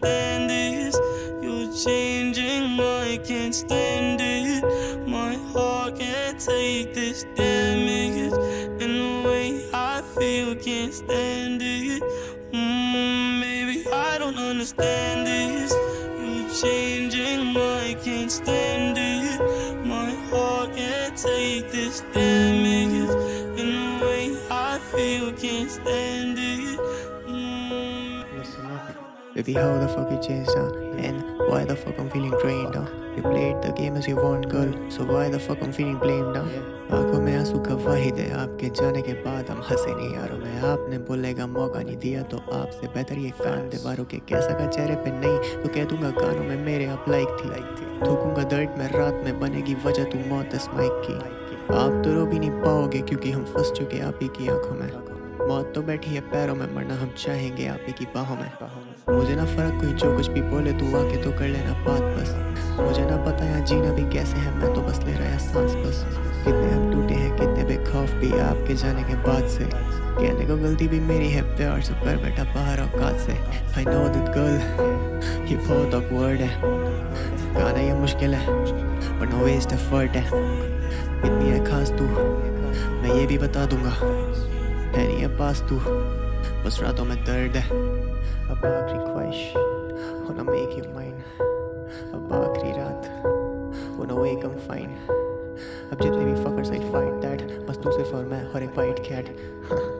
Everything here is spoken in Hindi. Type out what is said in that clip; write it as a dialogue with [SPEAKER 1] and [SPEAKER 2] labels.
[SPEAKER 1] understand this. You're changing, I can't stand it. My heart can't take this damage. And the way I feel, can't stand it. Maybe I don't understand this. You're changing, I can't stand it. My heart can't take this damage. And the way I feel, can't stand it.
[SPEAKER 2] Listen up. Baby, how the fuck you changed, and why the fuck I'm feeling drained, You played the game as you want, girl, so why the fuck I'm feeling blamed, आंखों में आंसू गवाही दे, आपके जाने के बाद हम हंसे नहीं यारों में। आपने बोलने का मौका नहीं दिया तो आपसे बेहतर ये कान दीवारों के कैसा का चेहरे पे नहीं तो कह दूंगा कानों में मेरे आप लाइक थी। थूकूंगा दर्द में रात में बनेगी वजह तू मौत इस माइक की। आप तो रो भी नहीं पाओगे क्योंकि हम फंस चुके आप ही की आंखों में। मौत तो बैठी है पैरों में, मरना हम चाहेंगे आप ही की बाहों में। मुझे ना फर्क कोई जो कुछ भी बोले, तू आके तो कर लेना बात बस। मुझे ना पता यहाँ जीना भी कैसे है, मैं तो बस ले रहा सांस बस। कितने हम टूटे हैं, कितने बेखौफ भी आपके जाने के बाद से। कहने को गलती भी मेरी है, प्यार से कर बैठा बाहर औकात से। I know that girl, ये बहुत awkward है, गाना ये मुश्किल है पर no waste effort है। इतनी है खास तू, मैं ये भी बता दूंगा, है नहीं है पास तू, बस रातों में दर्द है। अब आखिरी ख्वाहिश wanna make you mine, अब आखिरी रात wanna wake I'm fine। अब जितने भी fuckers I'll fight that, बस तू सिर्फ और मैं और एक white cat।